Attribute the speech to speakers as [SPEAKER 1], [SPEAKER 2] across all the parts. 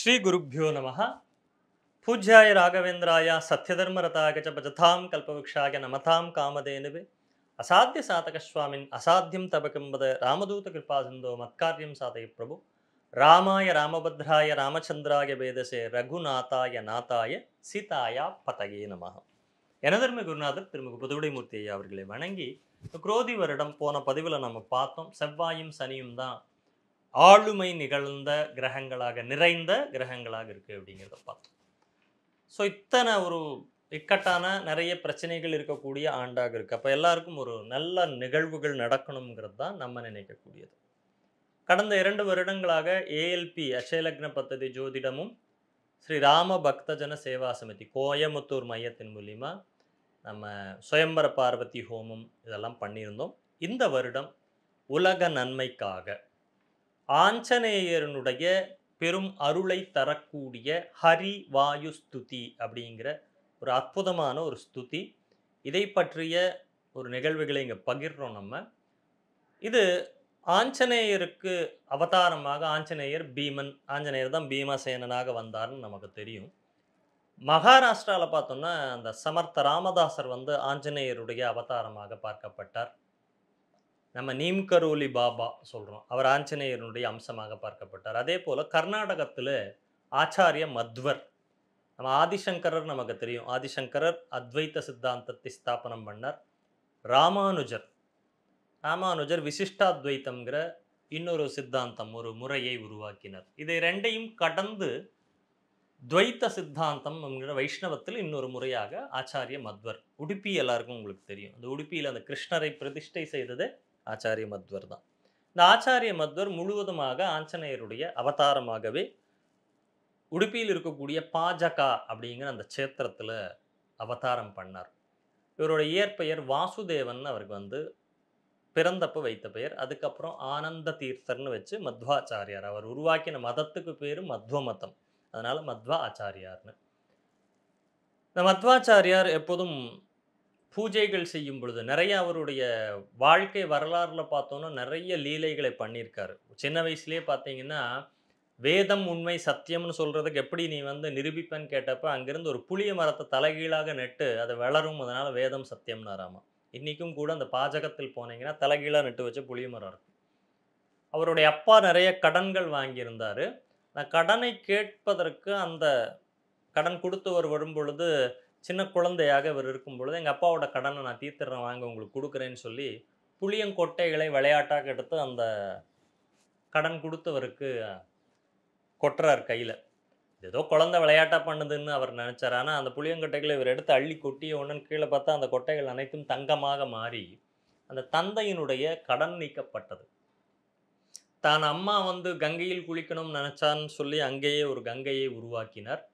[SPEAKER 1] श्री गुरुभ्यो नमः। पूज्याय राघवेन्द्राय सत्यधर्मरताय च भजतां कल्पवृक्षाय नमतां कामधेनवे असाध्य साधकस्वामिन् असाध्यं तव किं वद रामदूत कृपासिन्धो मत्कार्यं साधय प्रभु रामाय रामभद्राय रामचन्द्राय वेदसे रघुनाथाय नाथाय சீதாயா பதயே நமः. எனதர்ம குருநாதர் திருமிகு புதுவுடைமூர்த்தி ஐயா அவர்களை வணங்கி குரோதி வருடம் போன பதிவில் நம்ம பார்த்தோம். செவ்வாயும் சனியும் தான் ஆளுமை நிகழ்ந்த கிரகங்களாக நிறைந்த கிரகங்களாக இருக்குது அப்படிங்கிறத பார்த்தோம். ஸோ இத்தனை ஒரு இக்கட்டான நிறைய பிரச்சனைகள் இருக்கக்கூடிய ஆண்டாக இருக்குது. அப்போ எல்லாருக்கும் ஒரு நல்ல நிகழ்வுகள் நடக்கணுங்கிறது தான் நம்ம நினைக்கக்கூடியது. கடந்த 2 வருடங்களாக ஏஎல்பி அக்ஷயலக்ன பத்ததி ஜோதிடமும் ஸ்ரீ ராம பக்தஜன சேவா சமிதி கோயமுத்தூர் மையத்தின் மூலிமா நம்ம சுயம்பர பார்வதி ஹோமம் இதெல்லாம் பண்ணியிருந்தோம். இந்த வருடம் உலக நன்மைக்காக ஆஞ்சநேயரனுடைய பெரும் அருளை தரக்கூடிய ஹரி வாயு ஸ்துதி அப்படிங்கிற ஒரு அற்புதமான ஒரு ஸ்துதி. இதை பற்றிய ஒரு நிகழ்வுகளை இங்கே பகிர்றோம் நம்ம. இது ஆஞ்சநேயருக்கு அவதாரமாக ஆஞ்சநேயர் பீமன், ஆஞ்சநேயர் தான் பீமசேனனாக வந்தார்னு நமக்கு தெரியும். மகாராஷ்டிராவில் பார்த்தோம்னா அந்த சமர்த்த ராமதாசர் வந்து ஆஞ்சநேயருடைய அவதாரமாக பார்க்கப்பட்டார். நம்ம நீம்கரோலி பாபா சொல்கிறோம், அவர் ஆஞ்சநேயருடைய அம்சமாக பார்க்கப்பட்டார். அதே போல் கர்நாடகத்தில் ஆச்சாரிய மத்வர், நம்ம ஆதிசங்கரர் நமக்கு தெரியும். ஆதிசங்கரர் அத்வைத்த சித்தாந்தத்தை ஸ்தாபனம் பண்ணார். ராமானுஜர் விசிஷ்டாத்வைத்தம்ங்கிற இன்னொரு சித்தாந்தம், ஒரு முறையை உருவாக்கினார். இதை ரெண்டையும் கடந்து துவைத்த சித்தாந்தம் என்கிற வைஷ்ணவத்தில் இன்னொரு முறையாக ஆச்சாரிய மத்வர். உடுப்பி எல்லாருக்கும் உங்களுக்கு தெரியும். அந்த உடுப்பியில் அந்த கிருஷ்ணரை பிரதிஷ்டை செய்தது ஆச்சாரிய மத்வர் தான். இந்த ஆச்சாரிய மத்வர் முழுவதுமாக ஆஞ்சநேயருடைய அவதாரமாகவே உடுப்பியில் இருக்கக்கூடிய பாஜகா அப்படிங்கிற அந்த சேத்திரத்தில் அவதாரம் பண்ணார். இவருடைய இயற்பெயர் வாசுதேவன். அவருக்கு வந்து பிறந்தப்ப வைத்த பெயர். அதுக்கப்புறம் ஆனந்த தீர்த்தர்னு வச்சு மத்வாச்சாரியார். அவர் உருவாக்கின மதத்துக்கு பேர் மத்வ மதம், அதனால மத்வா ஆச்சாரியார்னு. இந்த மத்வாச்சாரியார் எப்போதும் பூஜைகள் செய்யும் பொழுது நிறைய அவருடைய வாழ்க்கை வரலாறுல பார்த்தோன்னா நிறைய லீலைகளை பண்ணியிருக்காரு. சின்ன வயசுலேயே பார்த்தீங்கன்னா வேதம் உண்மை சத்தியம்னு சொல்கிறதுக்கு எப்படி நீ வந்து நிரூபிப்பேன்னு கேட்டப்ப அங்கேருந்து ஒரு புளிய மரத்தை தலைகீழாக நட்டு அதை வளரும், அதனால் வேதம் சத்தியம்னாராமா. இன்றைக்கும் கூட அந்த பாஜகத்தில் போனீங்கன்னா தலைகீழாக நட்டு வச்ச புளிய மரம் இருக்கும். அவருடைய அப்பா நிறைய கடன்கள் வாங்கியிருந்தார். அந்த கடனை கேட்பதற்கு அந்த கடன் கொடுத்தவர் வரும் பொழுது சின்ன குழந்தையாக இவர் இருக்கும் பொழுது எங்கள் அப்பாவோட கடனை நான் தீர்த்துறேன் வாங்க உங்களுக்கு கொடுக்குறேன்னு சொல்லி புளியங்கொட்டைகளை விளையாட்டாக எடுத்து அந்த கடன் கொடுத்தவருக்கு கொட்டுறார் கையில். ஏதோ குழந்தை விளையாட்டாக பண்ணுதுன்னு அவர் நினச்சார். ஆனால் அந்த புளியங்கொட்டைகளை இவர் எடுத்து அள்ளி கொட்டிய உடனே கீழே பார்த்தா அந்த கொட்டைகள் அனைத்தும் தங்கமாக மாறி அந்த தந்தையினுடைய கடன் நீக்கப்பட்டது. தான் அம்மா வந்து கங்கையில் குளிக்கணும்னு நினச்சான்னு சொல்லி அங்கேயே ஒரு கங்கையை உருவாக்கினார்.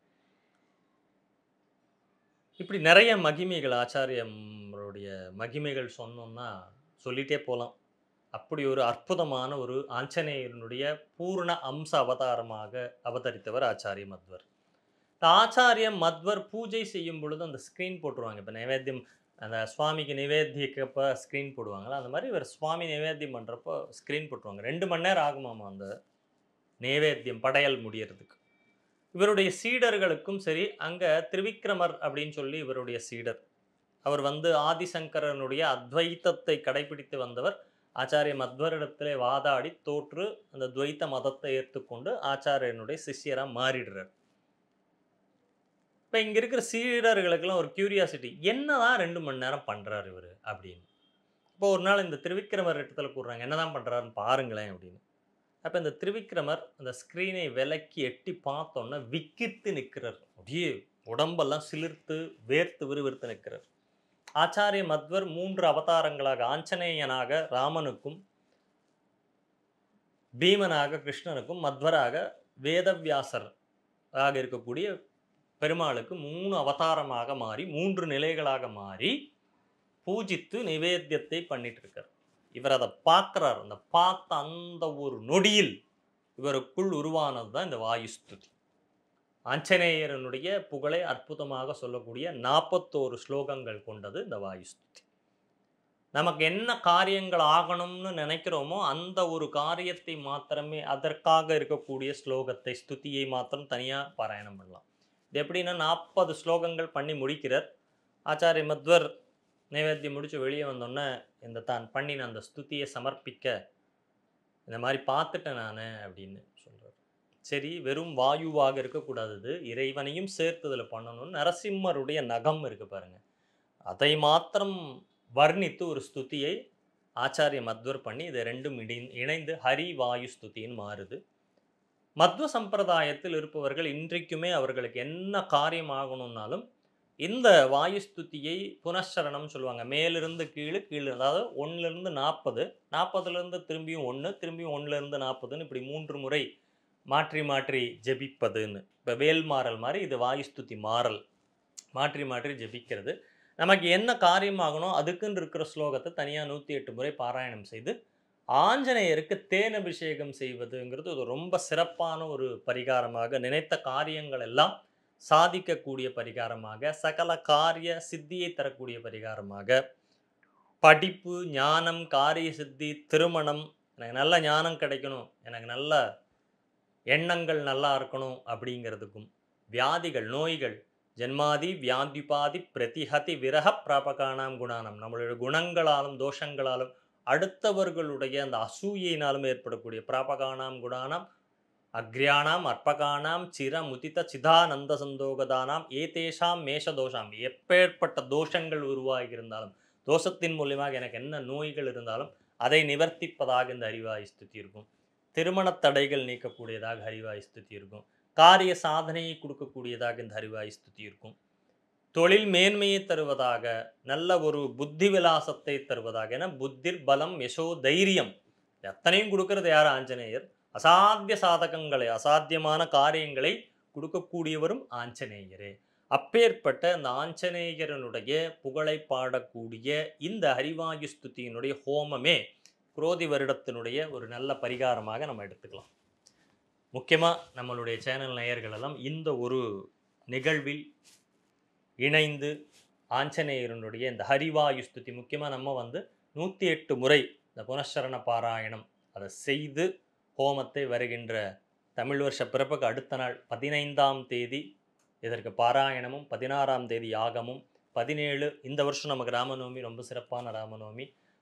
[SPEAKER 1] இப்படி நிறைய மகிமைகள், ஆச்சாரியருடைய மகிமைகள் சொன்னோம்னா சொல்லிகிட்டே போகலாம். அப்படி ஒரு அற்புதமான ஒரு ஆஞ்சநேயனுடைய பூர்ண அம்ச அவதாரமாக அவதரித்தவர் ஆச்சாரிய மத்வர். இந்த ஆச்சாரிய மத்வர் பூஜை செய்யும் பொழுது அந்த ஸ்க்ரீன் போட்டுருவாங்க. இப்போ நைவேத்தியம், அந்த சுவாமிக்கு நிவேத்தியக்கப்போ ஸ்க்ரீன் போடுவாங்களா, அந்த மாதிரி இவர் சுவாமி நிவேத்தியம் பண்ணுறப்போ ஸ்க்ரீன் போட்டுருவாங்க. 2 மணி நேரம் ஆகுமாமா அந்த நைவேத்தியம் படையல் முடியறதுக்கு. இவருடைய சீடர்களுக்கும் சரி, அங்கே திரிவிக்ரமர் அப்படின்னு சொல்லி இவருடைய சீடர், அவர் வந்து ஆதிசங்கரனுடைய அத்வைத்தத்தை கடைபிடித்து வந்தவர். ஆச்சாரிய மத்வரிடத்திலே வாதாடி தோற்று அந்த துவைத்த மதத்தை ஏற்றுக்கொண்டு ஆச்சாரியனுடைய சிஷ்யராக மாறிடுறார். இப்போ இங்கே இருக்கிற சீடர்களுக்கெல்லாம் ஒரு கியூரியாசிட்டி, என்னதான் 2 மணி நேரம் பண்ணுறாரு இவர் அப்படின்னு. இப்போ ஒரு நாள் இந்த திரிவிக்ரமர் இடத்துல கூடுறாங்க, என்னதான் பண்ணுறாருன்னு பாருங்களேன் அப்படின்னு. அப்போ இந்த திரிவிக்ரமர் அந்த ஸ்க்ரீனை விலக்கி எட்டி பார்த்தோன்னா விக்கித்து நிற்கிறார். அப்படியே உடம்பெல்லாம் சிலிர்த்து வேர்த்து விறுவிறுத்து நிற்கிறார். ஆச்சாரிய மத்வர் 3 அவதாரங்களாக ஆஞ்சநேயனாக ராமனுக்கும், பீமனாக கிருஷ்ணனுக்கும், மத்வராக வேதவியாசர் ஆக இருக்கக்கூடிய பெருமாளுக்கு 3 அவதாரமாக மாறி 3 நிலைகளாக மாறி பூஜித்து நிவேத்தியத்தை பண்ணிட்டு இருக்கார். இவர் அதை பார்க்குறார். அந்த பார்த்த அந்த ஒரு நொடியில் இவருக்குள் உருவானது தான் இந்த வாயுஸ்துதி. ஆஞ்சநேயரனுடைய புகழை அற்புதமாக சொல்லக்கூடிய 41 ஸ்லோகங்கள் கொண்டது இந்த வாயுஸ்துதி. நமக்கு என்ன காரியங்கள் ஆகணும்னு நினைக்கிறோமோ அந்த ஒரு காரியத்தை மாத்திரமே அதற்காக இருக்கக்கூடிய ஸ்லோகத்தை ஸ்துதியை மாத்திரம் தனியாக பாராயணம் பண்ணலாம். இது எப்படின்னா 40 ஸ்லோகங்கள் பண்ணி முடிக்கிறார். ஆச்சாரிய மத்வர் நைவேத்தியம் முடிச்சு வெளியே வந்தோடனே இந்த தான் பண்ணின அந்த ஸ்துதியை சமர்ப்பிக்க இந்த மாதிரி பார்த்துட்டேன் நான் அப்படின்னு சொல்றார். சரி, வெறும் வாயுவாக இருக்கக்கூடாது, இது இறைவனையும் சேர்த்து இதில் பண்ணணும்னு நரசிம்மருடைய நகம் இருக்கு பாருங்க, அதை மாத்திரம் வர்ணித்து ஒரு ஸ்துதியை ஆச்சாரிய மத்வர் பண்ணி இதை ரெண்டும் இணைந்து ஹரி வாயு ஸ்துதின்னு மாறுது. மத்வ சம்பிரதாயத்தில் இருப்பவர்கள் இன்றைக்குமே அவர்களுக்கு என்ன காரியம் ஆகணும்னாலும் இந்த வாயு ஸ்துதியை புனச்சரணம் சொல்லுவாங்க. மேலிருந்து கீழே, கீழே அதாவது 1லிருந்து 40, 40லிருந்து திரும்பியும் 1, திரும்பியும் 1லிருந்து 40ன்னு இப்படி 3 முறை மாற்றி மாற்றி ஜெபிப்பதுன்னு. இப்போ வேல்மாறல் மாதிரி இது வாயுஸ்துதி மாறல், மாற்றி மாற்றி ஜெபிக்கிறது. நமக்கு என்ன காரியமாகணும் அதுக்குன்னு இருக்கிற ஸ்லோகத்தை தனியாக 108 முறை பாராயணம் செய்து ஆஞ்சநேயருக்கு தேன் அபிஷேகம் செய்வதுங்கிறது ஒரு ரொம்ப சிறப்பான ஒரு பரிகாரமாக, நினைத்த காரியங்கள் எல்லாம் சாதிக்கக்கூடிய பரிகாரமாக, சகல காரிய சித்தியை தரக்கூடிய பரிகாரமாக, படிப்பு, ஞானம், காரிய சித்தி, திருமணம், எனக்கு நல்ல ஞானம் கிடைக்கணும், எனக்கு நல்ல எண்ணங்கள் நல்லா இருக்கணும் அப்படிங்கிறதுக்கும், வியாதிகள், நோய்கள், ஜென்மாதி வியாதிபாதி பிரதிஹதி விரக பிராபகானாம் குணானம், நம்மளுடைய குணங்களாலும் தோஷங்களாலும் அடுத்தவர்களுடைய அந்த அசூயினாலும் ஏற்படக்கூடிய பிராபகானாம் குணானாம் அக்ரியானாம் அற்பகானாம் சிர முதித சிதானந்த சந்தோகதானாம் ஏதேஷாம் மேஷதோஷாம், எப்பேற்பட்ட தோஷங்கள் உருவாகி இருந்தாலும், தோஷத்தின் மூலியமாக எனக்கு என்ன நோய்கள் இருந்தாலும் அதை நிவர்த்திப்பதாக இந்த ஹரிவாயு ஸ்துதி இருக்கும். திருமண தடைகள் நீக்கக்கூடியதாக ஹரிவாயு ஸ்துதி இருக்கும். காரிய சாதனையை கொடுக்கக்கூடியதாக இந்த ஹரிவாயு ஸ்துதி இருக்கும். தொழில் மேன்மையை தருவதாக, நல்ல ஒரு புத்தி விலாசத்தை தருவதாக, ஏன்னா புத்திர் பலம் யசோ தைரியம் எத்தனையும் கொடுக்கறது யார்? ஆஞ்சநேயர். அசாத்திய சாதகங்களை, அசாத்தியமான காரியங்களை கொடுக்கக்கூடியவரும் ஆஞ்சநேயரே. அப்பேற்பட்ட அந்த ஆஞ்சநேயரனுடைய புகழை பாடக்கூடிய இந்த ஹரிவாயு ஸ்துதியினுடைய ஹோமமே குரோதி வருடத்தினுடைய ஒரு நல்ல பரிகாரமாக நம்ம எடுத்துக்கலாம். முக்கியமாக நம்மளுடைய சேனல் நேயர்கள் எல்லாம் இந்த ஒரு நிகழ்வில் இணைந்து ஆஞ்சநேயரனுடைய இந்த ஹரிவாயு ஸ்துதி, முக்கியமாக நம்ம 108 முறை இந்த புனச்சரண பாராயணம் அதை செய்து ஹோமத்தை வருகின்ற தமிழ் வருஷ பிறப்புக்கு அடுத்த நாள் 15ஆம் தேதி இதற்கு பாராயணமும், 16ஆம் தேதி யாகமும், 17 இந்த வருஷம் நமக்கு ராமநவமி ரொம்ப சிறப்பான ராமநவமி.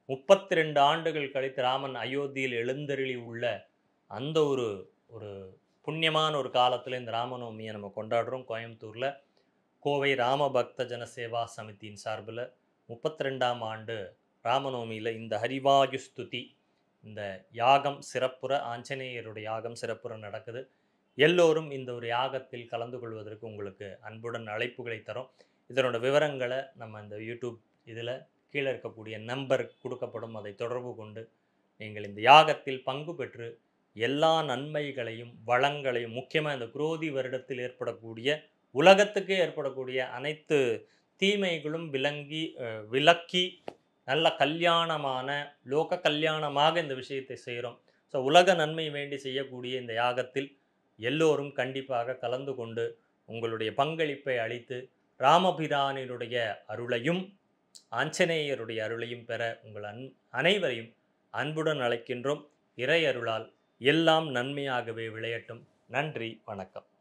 [SPEAKER 1] 32 ஆண்டுகள் கழித்து ராமன் அயோத்தியில் எழுந்தருளி உள்ள அந்த ஒரு ஒரு புண்ணியமான ஒரு காலத்தில் இந்த ராமநவமியை நம்ம கொண்டாடுறோம். கோயம்புத்தூரில் கோவை ராமபக்த ஜனசேவா சமிதியின் சார்பில் 32ஆம் ஆண்டு ராமநவமியில் இந்த ஹரிவாயு ஸ்துதி, இந்த யாகம் சிறப்புற, ஆஞ்சநேயருடைய யாகம் சிறப்புற நடக்குது. எல்லோரும் இந்த ஒரு யாகத்தில் கலந்து கொள்வதற்கு உங்களுக்கு அன்புடன் அழைப்புகளை தரோம். இதனோட விவரங்களை நம்ம இந்த யூடியூப் இதில் கீழே இருக்கக்கூடிய நம்பர் கொடுக்கப்படும், அதை தொடர்பு கொண்டு நீங்கள் இந்த யாகத்தில் பங்கு பெற்று எல்லா நன்மைகளையும் வளங்களையும், முக்கியமாக இந்த குரோதி வருடத்தில் ஏற்படக்கூடிய உலகத்துக்கே ஏற்படக்கூடிய அனைத்து தீமைகளும் விலக்கி நல்ல கல்யாணமான லோக கல்யாணமாக இந்த விஷயத்தை செய்கிறோம். ஸோ உலக நன்மை வேண்டி செய்யக்கூடிய இந்த யாகத்தில் எல்லோரும் கண்டிப்பாக கலந்து கொண்டு உங்களுடைய பங்களிப்பை அளித்து ராமபிரானினுடைய அருளையும் ஆஞ்சநேயருடைய அருளையும் பெற உங்கள் அனைவரையும் அன்புடன் அழைக்கின்றோம். இறை அருளால் எல்லாம் நன்மையாகவே விளையட்டும். நன்றி, வணக்கம்.